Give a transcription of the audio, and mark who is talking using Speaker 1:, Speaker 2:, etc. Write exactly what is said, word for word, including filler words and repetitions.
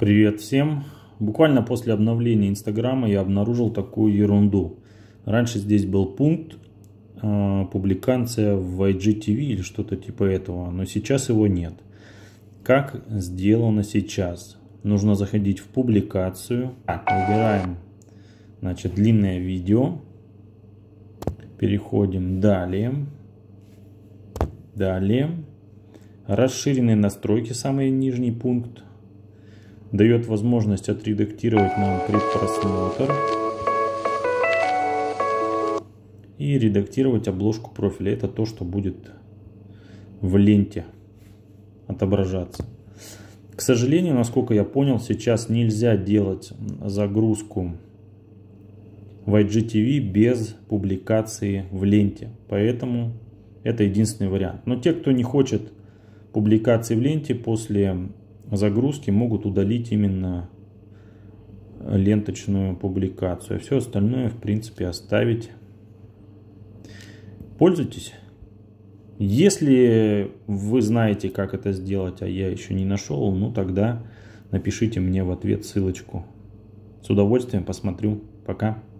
Speaker 1: Привет всем! Буквально после обновления Инстаграма я обнаружил такую ерунду. Раньше здесь был пункт э, публикация в ай джи ти ви или что-то типа этого, но сейчас его нет. Как сделано сейчас? Нужно заходить в публикацию. Так, выбираем, значит, длинное видео. Переходим далее. Далее. Расширенные настройки, самый нижний пункт. Дает возможность отредактировать нам предпросмотр и редактировать обложку профиля. Это то, что будет в ленте отображаться. К сожалению, насколько я понял, сейчас нельзя делать загрузку в ай джи ти ви без публикации в ленте. Поэтому это единственный вариант. Но те, кто не хочет публикации в ленте, после загрузки могут удалить именно ленточную публикацию. А все остальное, в принципе, оставить. Пользуйтесь. Если вы знаете, как это сделать, а я еще не нашел, ну тогда напишите мне в ответ ссылочку. С удовольствием посмотрю. Пока.